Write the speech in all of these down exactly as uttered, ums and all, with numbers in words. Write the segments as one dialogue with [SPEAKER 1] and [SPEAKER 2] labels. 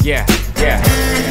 [SPEAKER 1] Yeah, yeah.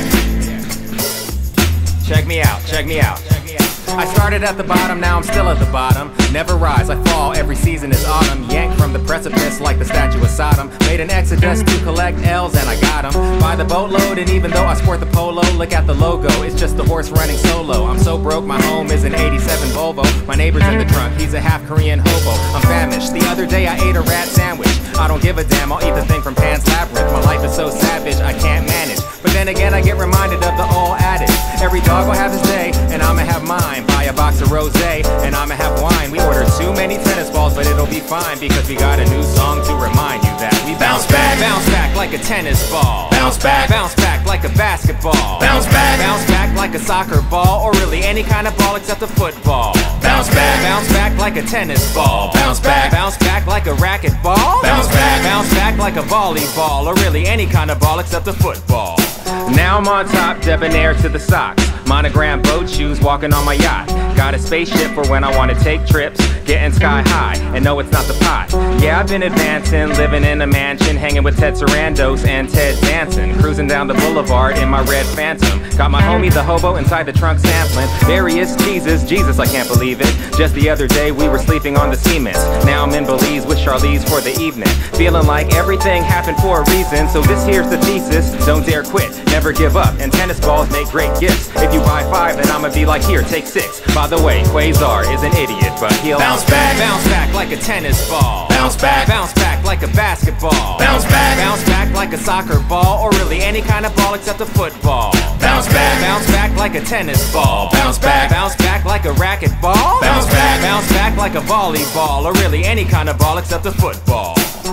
[SPEAKER 1] Check me out, check me out. I started at the bottom, now I'm still at the bottom. Never rise, I fall, every season is autumn. Yanked from the precipice like the statue of Sodom. Made an exodus to collect L's and I got them by the boatload. And even though I sport the polo, look at the logo, it's just the horse running solo. I'm so broke, my home is an eighty-seven Volvo. My neighbor's in the trunk, he's a half Korean hobo. I'm famished, the other day I ate a rat sandwich. I don't give a damn, I'll eat the thing from Pan's Labyrinth. My life is so savage, I can't manage. But then again I get reminded of the old adage. Every dog will have his day, and I'ma have mine. Buy a box of rosé, and I'ma have wine. We ordered too many tennis balls, but it'll be fine, because we got a new song to remind you that we bounce back. Bounce back like a tennis ball. Bounce back. Bounce back like a basketball. Bounce back. Bounce back like a soccer ball, or really any kind of ball except a football. Bounce back. Bounce back like a tennis ball. Bounce back. Bounce back like a racket ball. Bounce back. Bounce back like a volleyball, or really any kind of ball except a football. Now I'm on top, debonair to the socks. Monogram boat shoes, walking on my yacht. Got a spaceship for when I want to take trips. Getting sky high, and no, it's not the pot. Yeah, I've been advancing, living in a mansion, hanging with Ted Sarandos and Ted Danson. Cruising down the boulevard in my red Phantom. Got my homie the hobo inside the trunk sampling various cheeses. Jesus, I can't believe it. Just the other day we were sleeping on the cement. Now I'm in Belize with Charlize for the evening. Feeling like everything happened for a reason. So this here's the thesis: don't dare quit, never give up, and tennis balls make great gifts. If you buy five, then I'ma be like, here, take six. By the way, Quasar is an idiot, but he'll bounce back. Bounce back like a tennis ball. Bounce back. Bounce back like a basketball. Bounce back. Bounce back like a soccer ball, or really any kind of ball except a football. Bounce back. Bounce back like a tennis ball. Bounce back. Bounce back like a racket ball. Bounce back. Bounce back like a volleyball, or really any kind of ball except a football.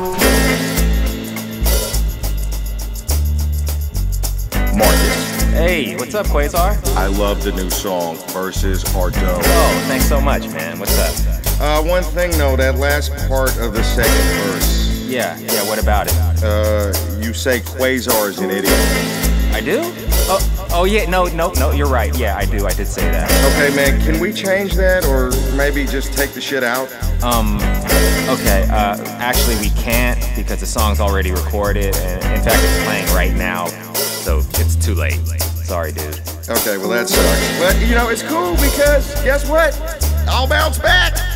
[SPEAKER 2] Marcus.
[SPEAKER 1] Hey, what's up, Quasar?
[SPEAKER 2] I love the new song. Verses are dope.
[SPEAKER 1] Oh, thanks so much, man. What's up?
[SPEAKER 2] Uh, one thing though, that last part of the second verse.
[SPEAKER 1] Yeah, yeah, what about it?
[SPEAKER 2] Uh, you say Quasar is an idiot.
[SPEAKER 1] I do? Oh, oh yeah, no, no, no, you're right. Yeah, I do, I did say that.
[SPEAKER 2] Okay, man, can we change that, or maybe just take the shit out?
[SPEAKER 1] Um, okay, uh, actually we can't, because the song's already recorded, and in fact it's playing right now, so it's too late. Sorry, dude.
[SPEAKER 2] Okay, well that sucks. But, you know, it's cool because, guess what? I'll bounce back!